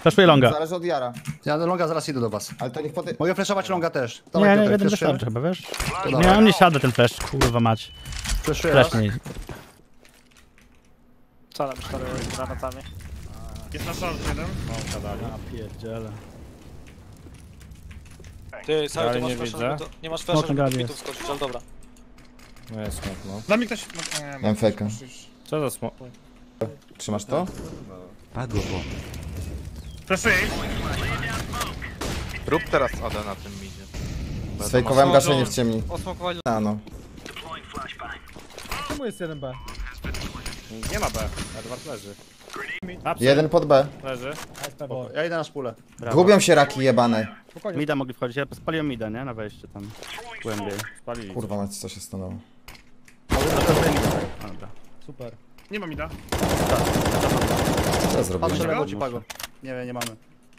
Flashuję longa. Zależy od Jara. Ja do longa zaraz idę do was. Ale to niech potem... Mogę flashować longa też. Nie, Dawaj, nie, Piotrek, jeden flashujemy? wystarczy chyba, wiesz? To Nie, dawaj. on nie siada ten flash, kurwa mać. Flashuję raz. Flash nie. Strzelam 4 granatami. Jest na short jeden. Pierdziele. Ty, Saju, Ale ty masz nie flasha, widzę. żeby to... Nie masz Mocno flasha, żeby gali do jest. bitów skoczyć, ale dobra. No jest smok, no. Dla mnie ktoś... Mam fejka. Co za smok? Trzymasz to? Padło, bo. Flashuję. Rób teraz AD na tym midzie. Sfejkowałem gaszenie w ciemni. Osmokowali. A no. Czemu jest 1B? Nie ma B. Edward leży. Jeden pod B. Leży. Ja idę na szpulę. Gubią się raki jebane. Spokojnie. Mida mogli wchodzić, ja spaliłem mida, nie? Na wejście tam. Głębiej. Spalili. Kurwa mać, co się stanęło. Dobra. Super. Nie mam ida. Co ja zrobiłem? Patrzę lewo ci pago. Nie mamy.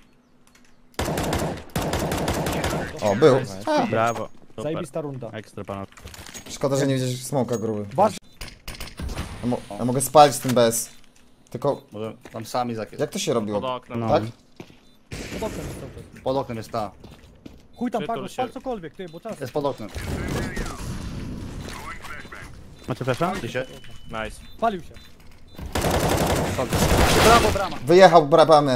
O, był. Brawo. Super. Zajebista runda. Ekstra panowie. Szkoda, że nie widziałeś smoka gruby. Ważne. Ja mogę spalić ten bez. Tylko, Może tam sami zakier. jak to się Pod robiło? oknem. No. Tak? Pod oknem jest cały czas. Pod oknem jest ta. Chuj tam Przytul pago, się. spal cokolwiek, ty, bo czas. Jest pod oknem. Macie flasha? Ty się. Nice. Palił się. Brawo, brama. Wyjechał brabamy.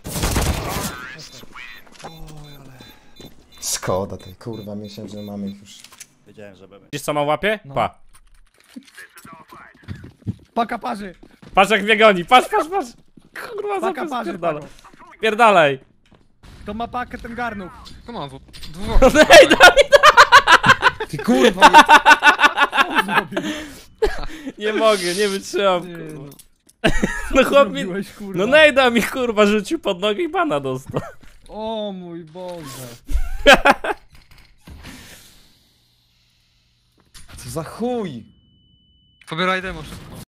Szkoda tej kurwa, myślałem, że mamy ich już. Wiedziałem, że będę. Widzisz co ma w łapie? Pa. Paka parzy! Patrz jak mnie goni. Patrz. Kurwa, Paka zapis parzy, pierdala. pago. Pierdalej. Kto ma pakę, ten garnuch. Ej, Ty kurwa, nie mogę, nie wytrzymam. Kurwa. No chłop mi... Zrobiłeś, kurwa. No nejda mi kurwa rzucił pod nogę i bana dostał. O mój Boże. co za chuj. Pobieraj demo szybko.